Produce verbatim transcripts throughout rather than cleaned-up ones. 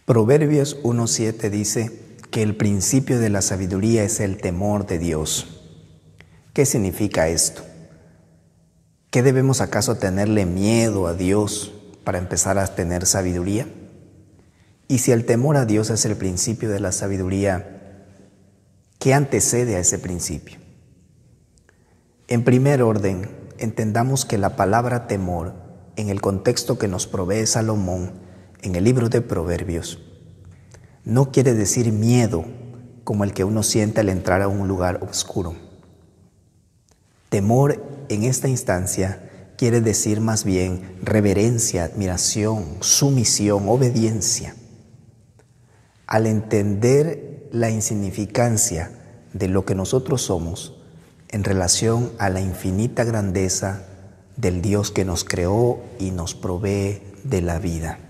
Proverbios uno siete dice que el principio de la sabiduría es el temor de Dios. ¿Qué significa esto? ¿Qué debemos acaso tenerle miedo a Dios para empezar a tener sabiduría? Y si el temor a Dios es el principio de la sabiduría, ¿qué antecede a ese principio? En primer orden, entendamos que la palabra temor, en el contexto que nos provee Salomón en el libro de Proverbios, no quiere decir miedo como el que uno siente al entrar a un lugar oscuro. Temor en esta instancia quiere decir más bien reverencia, admiración, sumisión, obediencia. Al entender la insignificancia de lo que nosotros somos en relación a la infinita grandeza del Dios que nos creó y nos provee de la vida.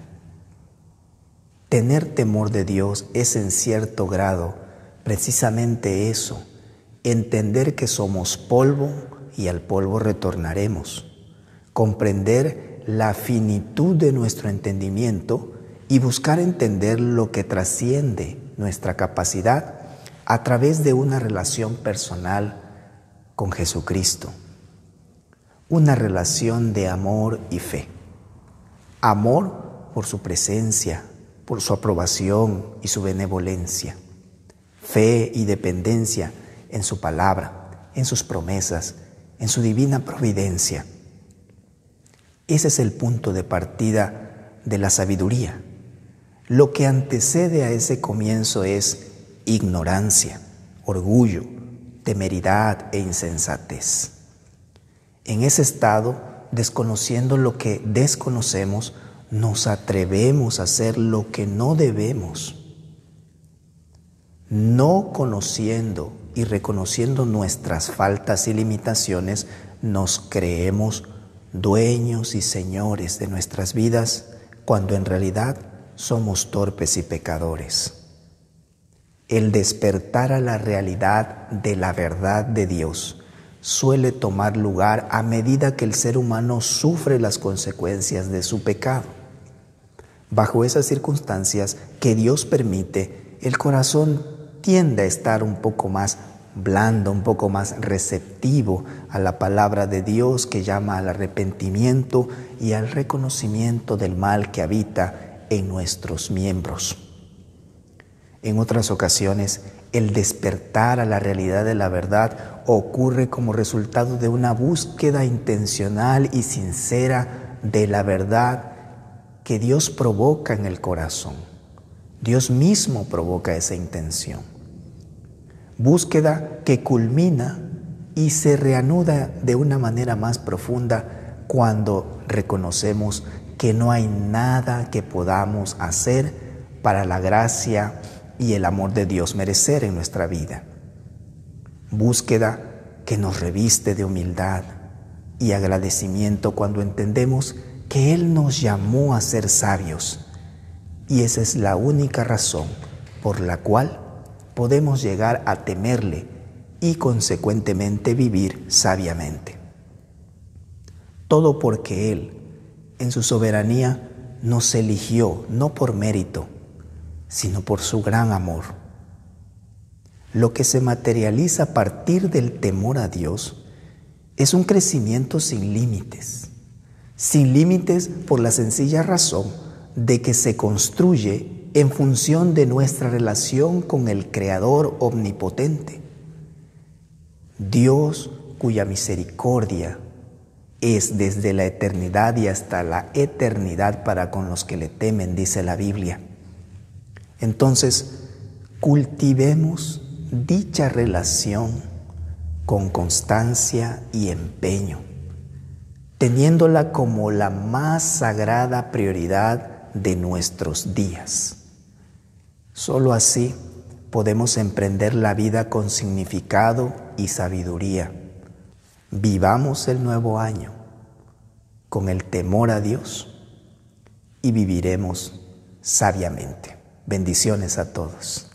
Tener temor de Dios es en cierto grado precisamente eso, entender que somos polvo y al polvo retornaremos, comprender la finitud de nuestro entendimiento y buscar entender lo que trasciende nuestra capacidad a través de una relación personal con Jesucristo, una relación de amor y fe. Amor por su presencia, por su aprobación y su benevolencia. Fe y dependencia en su palabra, en sus promesas, en su divina providencia. Ese es el punto de partida de la sabiduría. Lo que antecede a ese comienzo es ignorancia, orgullo, temeridad e insensatez. En ese estado, desconociendo lo que desconocemos, nos atrevemos a hacer lo que no debemos. No conociendo y reconociendo nuestras faltas y limitaciones, nos creemos dueños y señores de nuestras vidas, cuando en realidad somos torpes y pecadores. El despertar a la realidad de la verdad de Dios suele tomar lugar a medida que el ser humano sufre las consecuencias de su pecado. Bajo esas circunstancias que Dios permite, el corazón tiende a estar un poco más blando, un poco más receptivo a la palabra de Dios que llama al arrepentimiento y al reconocimiento del mal que habita en nuestros miembros. En otras ocasiones, el despertar a la realidad de la verdad ocurre como resultado de una búsqueda intencional y sincera de la verdad que Dios provoca en el corazón. Dios mismo provoca esa intención. Búsqueda que culmina y se reanuda de una manera más profunda cuando reconocemos que no hay nada que podamos hacer para la gracia y el amor de Dios merecer en nuestra vida. Búsqueda que nos reviste de humildad y agradecimiento cuando entendemos que Él nos llamó a ser sabios, y esa es la única razón por la cual podemos llegar a temerle y consecuentemente vivir sabiamente. Todo porque Él, en su soberanía, nos eligió no por mérito, sino por su gran amor. Lo que se materializa a partir del temor a Dios es un crecimiento sin límites. Sin límites por la sencilla razón de que se construye en función de nuestra relación con el Creador omnipotente. Dios, cuya misericordia es desde la eternidad y hasta la eternidad para con los que le temen, dice la Biblia. Entonces, cultivemos dicha relación con constancia y empeño, teniéndola como la más sagrada prioridad de nuestros días. Solo así podemos emprender la vida con significado y sabiduría. Vivamos el nuevo año con el temor a Dios y viviremos sabiamente. Bendiciones a todos.